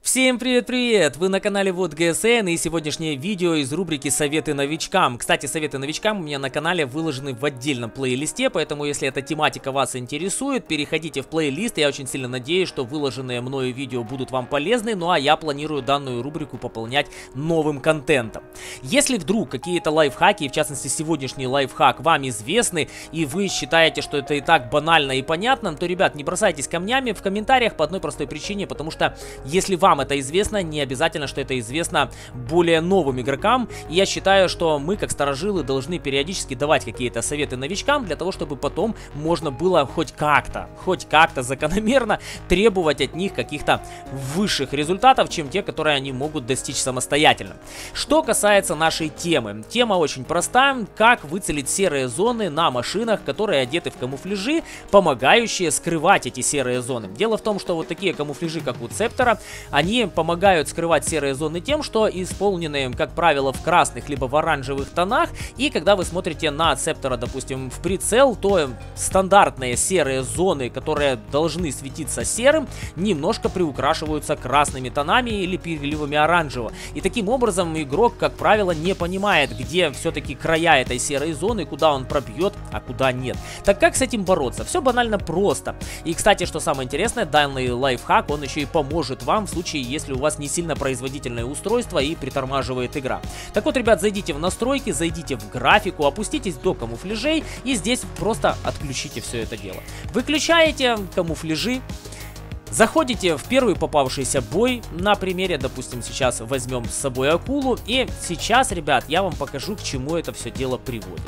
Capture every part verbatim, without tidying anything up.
Всем привет-привет! Вы на канале Вот ГСН, и сегодняшнее видео из рубрики «Советы новичкам». Кстати, советы новичкам у меня на канале выложены в отдельном плейлисте, поэтому если эта тематика вас интересует, переходите в плейлист. Я очень сильно надеюсь, что выложенные мною видео будут вам полезны, ну а я планирую данную рубрику пополнять новым контентом. Если вдруг какие-то лайфхаки, в частности сегодняшний лайфхак, вам известны, и вы считаете, что это и так банально и понятно, то, ребят, не бросайтесь камнями в комментариях по одной простой причине, потому что если вам это известно, не обязательно, что это известно более новым игрокам. И я считаю, что мы, как старожилы, должны периодически давать какие-то советы новичкам, для того, чтобы потом можно было хоть как-то, хоть как-то закономерно требовать от них каких-то высших результатов, чем те, которые они могут достичь самостоятельно. Что касается нашей темы. Тема очень проста. Как выцелить серые зоны на машинах, которые одеты в камуфляжи, помогающие скрывать эти серые зоны. Дело в том, что вот такие камуфляжи, как у Цептора, они помогают скрывать серые зоны тем, что исполнены, как правило, в красных либо в оранжевых тонах. И когда вы смотрите на Цептора, допустим, в прицел, то стандартные серые зоны, которые должны светиться серым, немножко приукрашиваются красными тонами или переливами оранжевого. И таким образом игрок, как правило, не понимает, где все-таки края этой серой зоны, куда он пробьет, а куда нет. Так как с этим бороться? Все банально просто. И, кстати, что самое интересное, данный лайфхак, он еще и поможет вам в случае, если у вас не сильно производительное устройство и притормаживает игра. Так вот, ребят, зайдите в настройки, зайдите в графику, опуститесь до камуфляжей и здесь просто отключите все это дело. Выключаете камуфляжи, заходите в первый попавшийся бой. На примере, допустим, сейчас возьмем с собой акулу. И сейчас, ребят, я вам покажу, к чему это все дело приводит.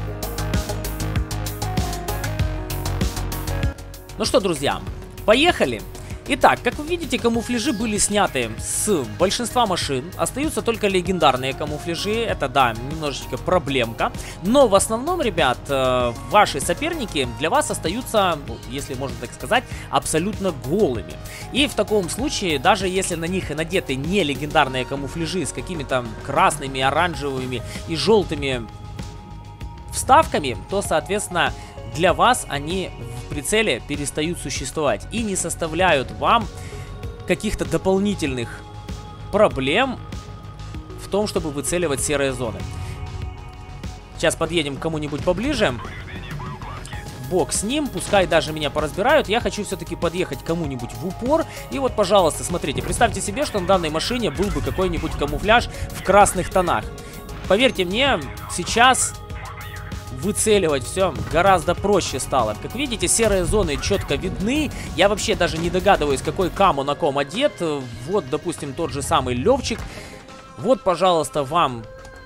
Ну что, друзья, поехали! Итак, как вы видите, камуфляжи были сняты с большинства машин. Остаются только легендарные камуфляжи. Это, да, немножечко проблемка. Но в основном, ребят, ваши соперники для вас остаются, если можно так сказать, абсолютно голыми. И в таком случае, даже если на них и надеты не легендарные камуфляжи с какими-то красными, оранжевыми и желтыми вставками, то, соответственно, для вас они в прицеле перестают существовать и не составляют вам каких-то дополнительных проблем в том, чтобы выцеливать серые зоны. Сейчас подъедем к кому-нибудь поближе. Бог с ним, пускай даже меня поразбирают. Я хочу все-таки подъехать к кому-нибудь в упор. И вот, пожалуйста, смотрите, представьте себе, что на данной машине был бы какой-нибудь камуфляж в красных тонах. Поверьте мне, сейчас выцеливать все гораздо проще стало. Как видите, серые зоны четко видны. Я вообще даже не догадываюсь, какой каму на ком одет. Вот, допустим, тот же самый Левчик. Вот, пожалуйста, вам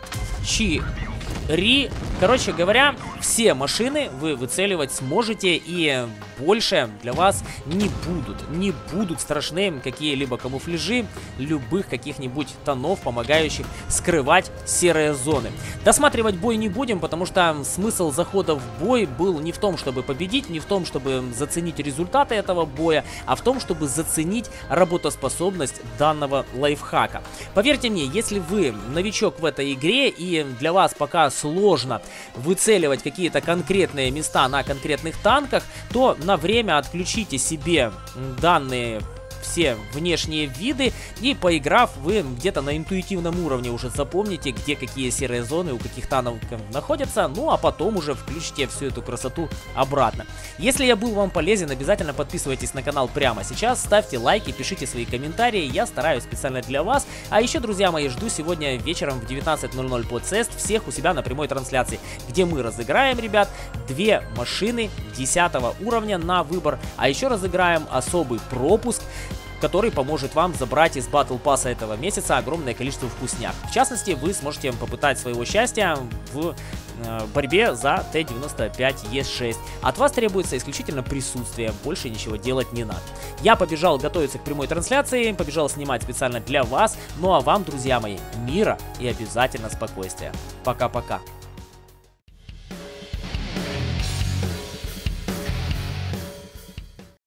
Чи-Ри. Короче говоря, все машины вы выцеливать сможете, и больше для вас не будут, не будут страшны какие-либо камуфляжи любых каких-нибудь тонов, помогающих скрывать серые зоны. Досматривать бой не будем, потому что смысл захода в бой был не в том, чтобы победить, не в том, чтобы заценить результаты этого боя, а в том, чтобы заценить работоспособность данного лайфхака. Поверьте мне, если вы новичок в этой игре и для вас пока сложно выцеливать какие-то конкретные места на конкретных танках, то на время отключите себе данные все внешние виды, и поиграв, вы где-то на интуитивном уровне уже запомните, где какие серые зоны у каких танков находятся, ну а потом уже включите всю эту красоту обратно. Если я был вам полезен, обязательно подписывайтесь на канал прямо сейчас, ставьте лайки, пишите свои комментарии, я стараюсь специально для вас. А еще, друзья мои, жду сегодня вечером в девятнадцать ноль ноль по цест всех у себя на прямой трансляции, где мы разыграем, ребят, две машины десятого уровня на выбор, а еще разыграем особый пропуск, который поможет вам забрать из Battle Pass этого месяца огромное количество вкусняк. В частности, вы сможете попытать своего счастья в э, борьбе за Т девяносто пять Е шесть. От вас требуется исключительно присутствие, больше ничего делать не надо. Я побежал готовиться к прямой трансляции, побежал снимать специально для вас. Ну а вам, друзья мои, мира и обязательно спокойствия. Пока-пока.